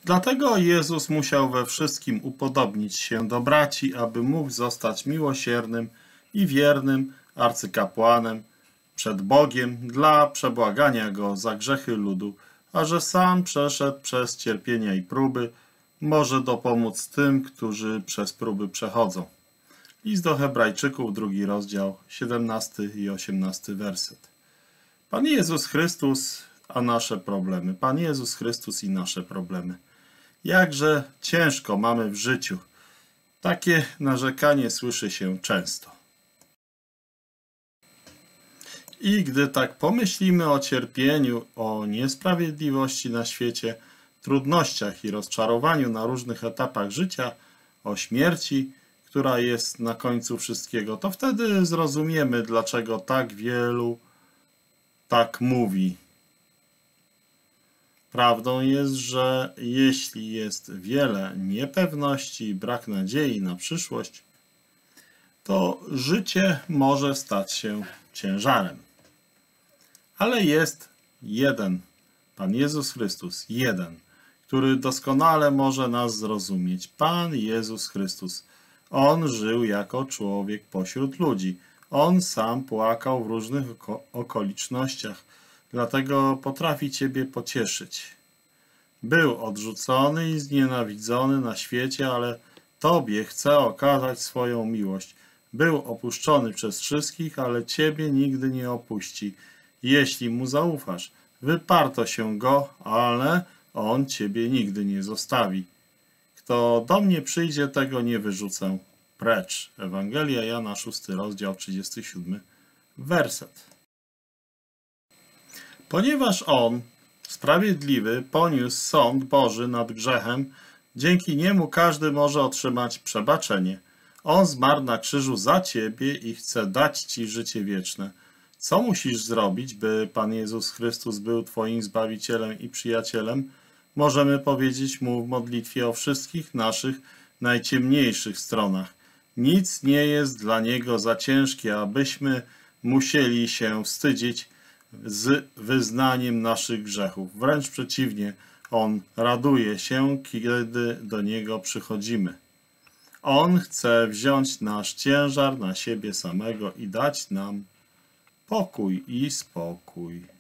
Dlatego Jezus musiał we wszystkim upodobnić się do braci, aby mógł zostać miłosiernym i wiernym arcykapłanem przed Bogiem dla przebłagania Go za grzechy ludu, a że sam przeszedł przez cierpienia i próby, może dopomóc tym, którzy przez próby przechodzą. List do Hebrajczyków, 2 rozdział, 17 i 18 werset. Pan Jezus Chrystus, a nasze problemy. Pan Jezus Chrystus i nasze problemy. Jakże ciężko mamy w życiu. Takie narzekanie słyszy się często. I gdy tak pomyślimy o cierpieniu, o niesprawiedliwości na świecie, trudnościach i rozczarowaniu na różnych etapach życia, o śmierci, która jest na końcu wszystkiego, to wtedy zrozumiemy, dlaczego tak wielu tak mówi. Prawdą jest, że jeśli jest wiele niepewności i brak nadziei na przyszłość, to życie może stać się ciężarem. Ale jest jeden, Pan Jezus Chrystus, jeden, który doskonale może nas zrozumieć. Pan Jezus Chrystus. On żył jako człowiek pośród ludzi. On sam płakał w różnych okolicznościach, dlatego potrafi Ciebie pocieszyć. Był odrzucony i znienawidzony na świecie, ale Tobie chce okazać swoją miłość. Był opuszczony przez wszystkich, ale Ciebie nigdy nie opuści. Jeśli Mu zaufasz, wyparto się Go, ale On Ciebie nigdy nie zostawi. Kto do mnie przyjdzie, tego nie wyrzucę precz. Ewangelia Jana, 6 rozdział, 37 werset. Ponieważ On, sprawiedliwy, poniósł sąd Boży nad grzechem, dzięki Niemu każdy może otrzymać przebaczenie. On zmarł na krzyżu za Ciebie i chce dać Ci życie wieczne. Co musisz zrobić, by Pan Jezus Chrystus był Twoim Zbawicielem i przyjacielem? Możemy powiedzieć Mu w modlitwie o wszystkich naszych najciemniejszych stronach. Nic nie jest dla Niego za ciężkie, abyśmy musieli się wstydzić z wyznaniem naszych grzechów. Wręcz przeciwnie, On raduje się, kiedy do Niego przychodzimy. On chce wziąć nasz ciężar na siebie samego i dać nam pokój i spokój.